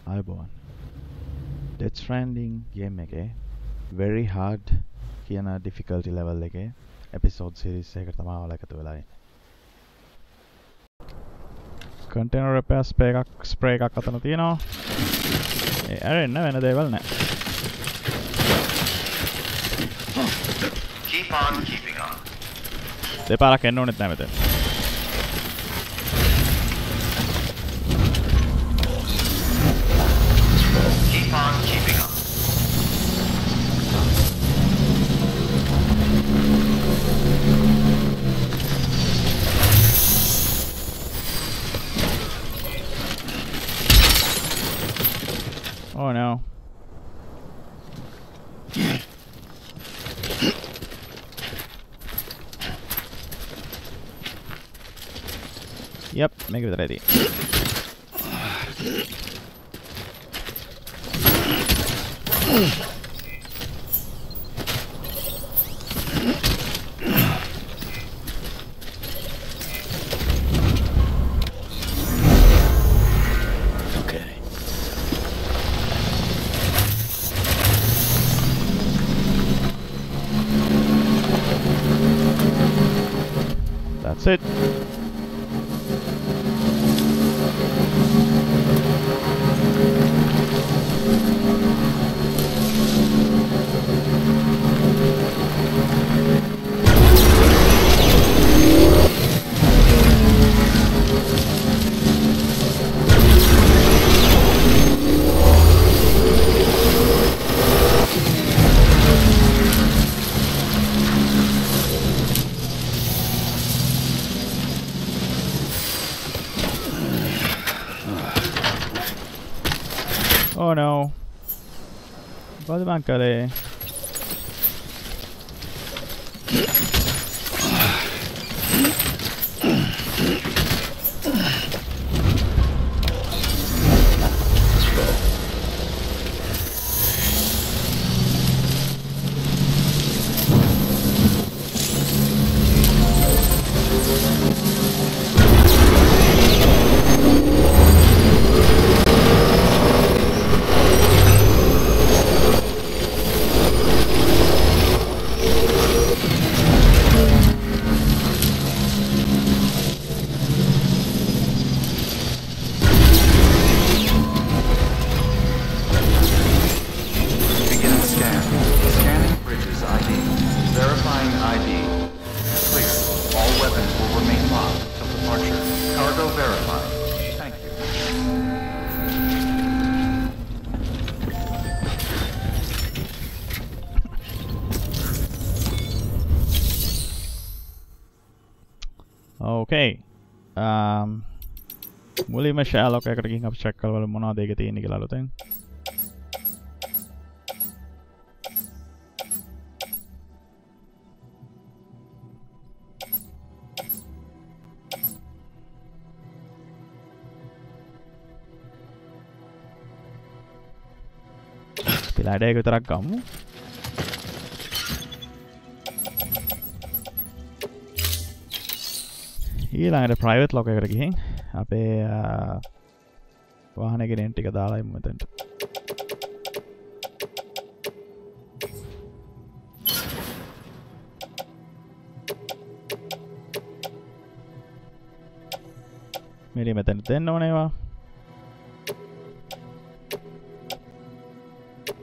අයබෝන් Death Stranding game එකේ very hard කියන difficulty level එකේ episode series එකකට තමයි ඔයාලා එකතු වෙලා ඉන්නේ. Container repair spray එකක් අතන තියෙනවා. ඒ ඇරෙන්න වෙන දේවල් නැහැ. Keep on keeping on. දෙපාරක් එන්න ඕනෙත් නැහැ මෙතන. Keep on keeping on. Oh no. Yep, make it ready. Okay. That's it. Oh no. Vad bankar det? Okay. මුලින්ම ෂැලොක් එකට ගිහින් අපි චෙක් කරලා බලමු මොනවද ඒකේ තියෙන්නේ කියලා අලුතෙන්. පිළාඩ එක විතරක් ගමු. ඊළඟට ප්‍රයිවට් ලොක් එකට ගිහින් අපේ වාහනේ ගෙනෙන් ටික දාලා ඉමු මෙතනට. මෙලි මෙතන දෙන්න ඕනේ ඒවා.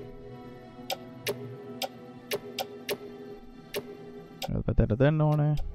මෙතන දෙන්න ඕනේ.